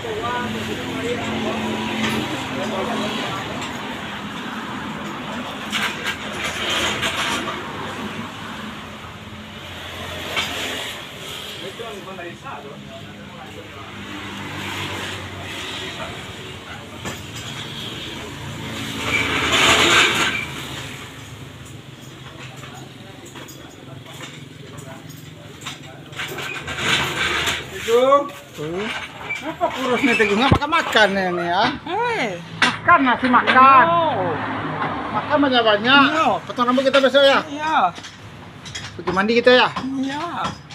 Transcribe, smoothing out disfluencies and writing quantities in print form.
Apa kurus nih tegungnya makan ini ya? Makan nasi makan. Makan banyak-banyak. Potong rambut kita besok ya? Iya. Pergi mandi kita ya? Iya.